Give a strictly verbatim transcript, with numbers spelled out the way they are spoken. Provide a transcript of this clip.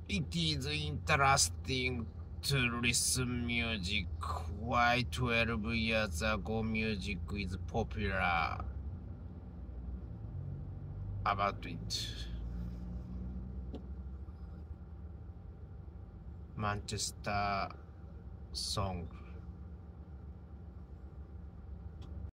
It is interesting to listen music. Why twelve years ago music is popular about it. Manchester song.